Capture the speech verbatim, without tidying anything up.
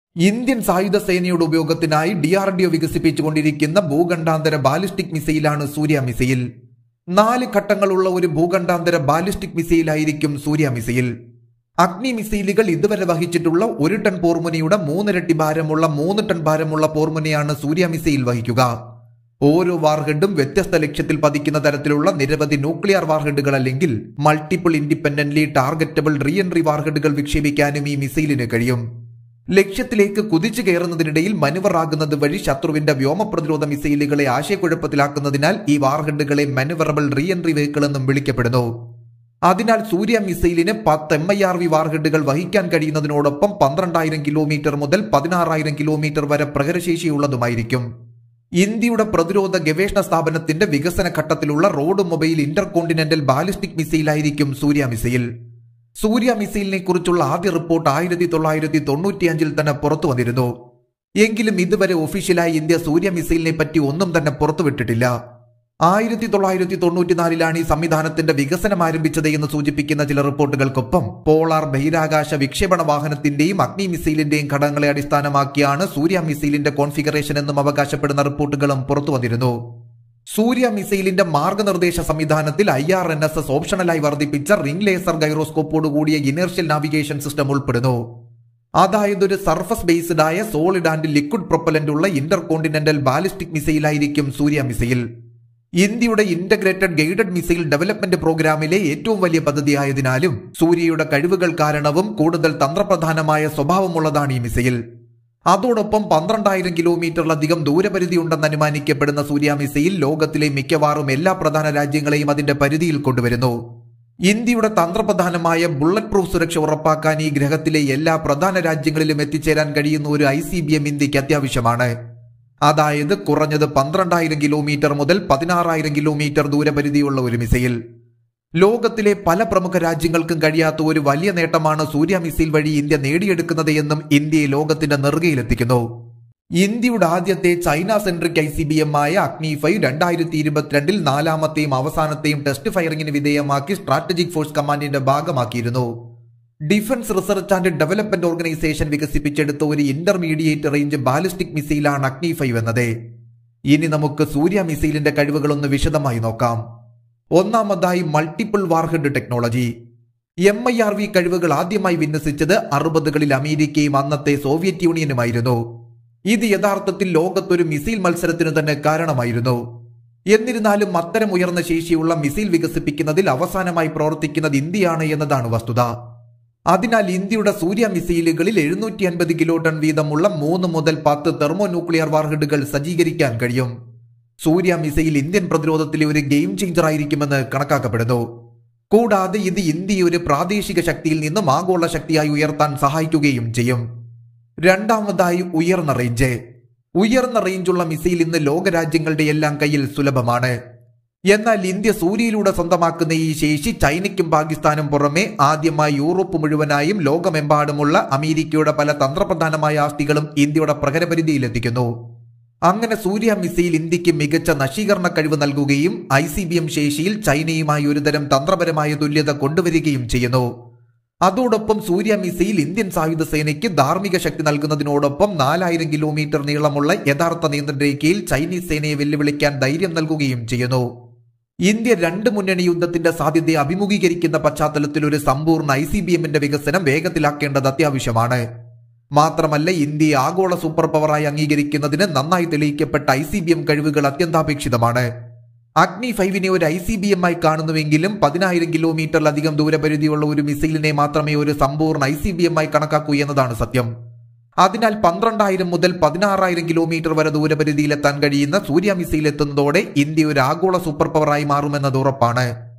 Indian സായുധ സേനയുടെ ഉപയോഗത്തിനായി ഡി ആർ ഡി ഒ വികസിപ്പിച്ചുകൊണ്ടിരിക്കുന്ന ഭൂഖണ്ഡാന്തര ബാലിസ്റ്റിക് മിസൈലാണ് സൂര്യ മിസൈൽ. നാല് ഘട്ടങ്ങളുള്ള ഒരു ഭൂഖണ്ഡാന്തര ബാലിസ്റ്റിക് മിസൈലായിരിക്കും സൂര്യ മിസൈൽ. അഗ്നി മിസൈലുകൾ ഇതുവരെ വഹിച്ചിട്ടുള്ള ഒരു ടൺ പോർമുനയുടെ മൂന്നിരട്ടി ഭാരമുള്ള മൂന്ന് ടൺ ഭാരമുള്ള പോർമുനയാണ് സൂര്യ മിസൈൽ വഹിക്കുക. ഓരോ വാർഹെഡും വ്യത്യസ്ത ലക്ഷ്യത്തിൽ പതിക്കുന്ന തരത്തിലുള്ള നിരവധി ന്യൂക്ലിയർ വാർഹെഡുകൾ അല്ലെങ്കിൽ multiple independently targetable re entry വാർഹെഡുകൾ വിക്ഷേപിക്കാനും ഈ മിസൈലിന് കഴിയും. ലക്ഷ്യത്തിലേക്ക് കുതിച്ചു കയറുന്നതിനിടയിൽ മനുവറാകുന്നത് വഴി ശത്രുവിന്റെ വ്യോമ പ്രതിരോധ മിസൈലുകളെ ആശയക്കുഴപ്പത്തിലാക്കുന്നതിനാൽ ഈ വാർഹെഡുകളെ മനുവറബിൾ റീ എൻട്രി വെഹിക്കിൾ എന്നും വിളിക്കപ്പെടുന്നു. അതിനാൽ സൂര്യ മിസൈലിന് പത്ത് എം ഐ ആർ വി വാർഹെഡുകൾ വഹിക്കാൻ കഴിയുന്നതിനോടൊപ്പം പന്ത്രണ്ടായിരം കിലോമീറ്റർ മുതൽ പതിനാറായിരം കിലോമീറ്റർ വരെ പ്രഹരശേഷിയുള്ളതുമായിരിക്കും. ഇന്ത്യയുടെ പ്രതിരോധ ഗവേഷണ സ്ഥാപനത്തിന്റെ വികസന ഘട്ടത്തിലുള്ള road mobile intercontinental ballistic മിസൈലായിരിക്കും സൂര്യ മിസൈൽ. സൂര്യ മിസൈലിനെ കുറിച്ചുള്ള ആദ്യ റിപ്പോർട്ട് ആയിരത്തി തൊള്ളായിരത്തി തൊണ്ണൂറ്റിയഞ്ചിൽ തന്നെ പുറത്തു വന്നിരുന്നു. എങ്കിലും ഇതുവരെ ഒഫീഷ്യലായി ഇന്ത്യ സൂര്യ മിസൈലിനെ പറ്റി ഒന്നും തന്നെ പുറത്തുവിട്ടിട്ടില്ല. ആയിരത്തി തൊള്ളായിരത്തി തൊണ്ണൂറ്റിനാലിലാണ് ഈ സംവിധാനത്തിന്റെ വികസനം ആരംഭിച്ചത് എന്ന് സൂചിപ്പിക്കുന്ന ചില റിപ്പോർട്ടുകൾക്കൊപ്പം പോളാർ ബഹിരാകാശ വിക്ഷേപണ വാഹനത്തിന്റെയും അഗ്നി മിസൈലിന്റെയും ഘടകങ്ങളെ അടിസ്ഥാനമാക്കിയാണ് സൂര്യ മിസൈലിന്റെ കോൺഫിഗറേഷൻ എന്നും അവകാശപ്പെടുന്ന റിപ്പോർട്ടുകളും പുറത്തു വന്നിരുന്നു. സൂര്യ മിസൈലിന്റെ മാർഗനിർദ്ദേശ സംവിധാനത്തിൽ I R N S S ഓപ്ഷണലായി വർദ്ധിപ്പിച്ച റിംഗ് ലേസർ ഗൈറോസ്കോപ്പോട് കൂടിയ ഇനേർഷ്യൽ നാവിഗേഷൻ സിസ്റ്റം ഉൾപ്പെടുന്നു. അതായത് ഒരു സർഫസ് ബേസ്ഡ് ആയ സോളിഡ് ആൻഡ് ലിക്വിഡ് പ്രൊപ്പലന്റ് ഉള്ള ഇന്റർ കോണ്ടിനെന്റൽ ബാലിസ്റ്റിക് മിസൈലായിരിക്കും സൂര്യ മിസൈൽ. ഇന്ത്യയുടെ ഇന്റഗ്രേറ്റഡ് ഗൈഡഡ് മിസൈൽ ഡെവലപ്മെന്റ് പ്രോഗ്രാമിലെ ഏറ്റവും വലിയ പദ്ധതിയായതിനാലും സൂര്യയുടെ കഴിവുകൾ കാരണവും കൂടുതൽ തന്ത്രപ്രധാനമായ സ്വഭാവമുള്ളതാണ് ഈ മിസൈൽ. അതോടൊപ്പം പന്ത്രണ്ടായിരം കിലോമീറ്ററിലധികം ദൂരപരിധി ഉണ്ടെന്ന് അനുമാനിക്കപ്പെടുന്ന സൂര്യ മിസൈൽ ലോകത്തിലെ മിക്കവാറും എല്ലാ പ്രധാന രാജ്യങ്ങളെയും അതിന്റെ പരിധിയിൽ കൊണ്ടുവരുന്നു. ഇന്ത്യയുടെ തന്ത്രപ്രധാനമായ ബുള്ളറ്റ് പ്രൂഫ് സുരക്ഷ ഉറപ്പാക്കാൻ ഈ ഗ്രഹത്തിലെ എല്ലാ പ്രധാന രാജ്യങ്ങളിലും എത്തിച്ചേരാൻ കഴിയുന്ന ഒരു ഐ സി ബി എം ഇന്ത്യക്ക് അത്യാവശ്യമാണ്. അതായത് കുറഞ്ഞത് പന്ത്രണ്ടായിരം കിലോമീറ്റർ മുതൽ പതിനാറായിരം കിലോമീറ്റർ ദൂരപരിധിയുള്ള ഒരു മിസൈൽ. ലോകത്തിലെ പല പ്രമുഖ രാജ്യങ്ങൾക്കും കഴിയാത്ത ഒരു വലിയ നേട്ടമാണ് സൂര്യ മിസൈൽ വഴി ഇന്ത്യ നേടിയെടുക്കുന്നത് എന്നും ഇന്ത്യയെ ലോകത്തിന്റെ നെറുകയിലെത്തിക്കുന്നു. ഇന്ത്യയുടെ ആദ്യത്തെ China centric I C B M ആയ അഗ്നി ഫൈവ് രണ്ടായിരത്തി ഇരുപത്തിരണ്ടിൽ നാലാമത്തെയും അവസാനത്തെയും ടെസ്റ്റ് ഫയറിംഗിന് വിധേയമാക്കി സ്ട്രാറ്റജിക് ഫോഴ്സ് കമാൻഡിന്റെ ഭാഗമാക്കിയിരുന്നു. Defence research and development organisation വികസിപ്പിച്ചെടുത്ത ഒരു ഇന്റർമീഡിയറ്റ് റേഞ്ച് ബാലിസ്റ്റിക് മിസൈലാണ് അഗ്നി ഫൈവ് എന്നത്. ഇനി നമുക്ക് സൂര്യ മിസൈലിന്റെ കഴിവുകളൊന്ന് വിശദമായി നോക്കാം. ഒന്നാമതായി multiple warhead technology. M I R V കഴിവുകൾ ആദ്യമായി വിന്യസിച്ചത് അറുപതുകളിൽ അമേരിക്കയും അന്നത്തെ സോവിയറ്റ് യൂണിയനുമായിരുന്നു. ഇത് യഥാർത്ഥത്തിൽ ലോകത്തൊരു മിസൈൽ മത്സരത്തിനു തന്നെ കാരണമായിരുന്നു. എന്നിരുന്നാലും അത്തരം ഉയർന്ന ശേഷിയുള്ള മിസൈൽ വികസിപ്പിക്കുന്നതിൽ അവസാനമായി പ്രവർത്തിക്കുന്നത് ഇന്ത്യയാണ് എന്നതാണ് വസ്തുത. അതിനാൽ ഇന്ത്യയുടെ സൂര്യ മിസൈലുകളിൽ എഴുന്നൂറ്റി അൻപത് കിലോ ടൺ വീതമുള്ള മൂന്ന് മുതൽ പത്ത് തെർമോ ന്യൂക്ലിയർ വാർഹെഡുകൾ സജ്ജീകരിക്കാൻ കഴിയും. സൂര്യ മിസൈൽ ഇന്ത്യൻ പ്രതിരോധത്തിലെ ഒരു ഗെയിം ചേഞ്ചർ ആയിരിക്കുമെന്ന് കണക്കാക്കപ്പെടുന്നു. കൂടാതെ ഇത് ഇന്ത്യയെ ഒരു പ്രാദേശിക ശക്തിയിൽ നിന്നും ആഗോള ശക്തിയായി ഉയർത്താൻ സഹായിക്കുകയും ചെയ്യും. രണ്ടാമതായി ഉയർന്ന റേഞ്ച്. ഉയർന്ന റേഞ്ചുള്ള മിസൈൽ ഇന്ന് ലോകരാജ്യങ്ങളുടെ എല്ലാം കയ്യിൽ സുലഭമാണ്. എന്നാൽ ഇന്ത്യ സൂര്യയിലൂടെ സ്വന്തമാക്കുന്ന ഈ ശേഷി ചൈനയ്ക്കും പാകിസ്ഥാനും പുറമെ ആദ്യമായി യൂറോപ്പ് മുഴുവനായും ലോകമെമ്പാടുമുള്ള അമേരിക്കയുടെ പല തന്ത്രപ്രധാനമായ ആസ്തികളും ഇന്ത്യയുടെ പ്രഹരപരിധിയിലെത്തിക്കുന്നു. അങ്ങനെ സൂര്യ മിസൈൽ ഇന്ത്യക്ക് മികച്ച നശീകരണ കഴിവ് നൽകുകയും ഐ സി ബി എം ശേഷിയിൽ ചൈനയുമായി ഒരുതരം തന്ത്രപരമായ തുല്യത കൊണ്ടുവരികയും ചെയ്യുന്നു. അതോടൊപ്പം സൂര്യ മിസൈൽ ഇന്ത്യൻ സായുധ സേനയ്ക്ക് ധാർമ്മിക ശക്തി നൽകുന്നതിനോടൊപ്പം നാലായിരം കിലോമീറ്റർ നീളമുള്ള യഥാർത്ഥ നിയന്ത്രണ രേഖയിൽ ചൈനീസ് സേനയെ വെല്ലുവിളിക്കാൻ ധൈര്യം നൽകുകയും ചെയ്യുന്നു. ഇന്ത്യ രണ്ട് മുന്നണി യുദ്ധത്തിന്റെ സാധ്യതയെ അഭിമുഖീകരിക്കുന്ന പശ്ചാത്തലത്തിൽ ഒരു സമ്പൂർണ്ണ ഐ സി ബി എമ്മിന്റെ വികസനം വേഗത്തിലാക്കേണ്ടത് അത്യാവശ്യമാണ്. മാത്രമല്ല ഇന്ത്യയെ ആഗോള സൂപ്പർ പവറായി അംഗീകരിക്കുന്നതിന് നന്നായി തെളിയിക്കപ്പെട്ട ഐ സി ബി എം കഴിവുകൾ അത്യന്താപേക്ഷിതമാണ്. അഗ്നി ഫൈവിനെ ഒരു ഐ സി ബി എം ആയി കാണുന്നുവെങ്കിലും പതിനായിരം കിലോമീറ്ററിലധികം ദൂരപരിധിയുള്ള ഒരു മിസൈലിനെ മാത്രമേ ഒരു സമ്പൂർണ്ണ ഐ സി ബി എം ആയി കണക്കാക്കൂ എന്നതാണ് സത്യം. അതിനാൽ പന്ത്രണ്ടായിരം മുതൽ പതിനാറായിരം കിലോമീറ്റർ വരെ ദൂരപരിധിയിലെത്താൻ കഴിയുന്ന സൂര്യ മിസൈൽ എത്തുന്നതോടെ ഇന്ത്യ ഒരു ആഗോള സൂപ്പർ പവറായി മാറുമെന്നത് ഉറപ്പാണ്.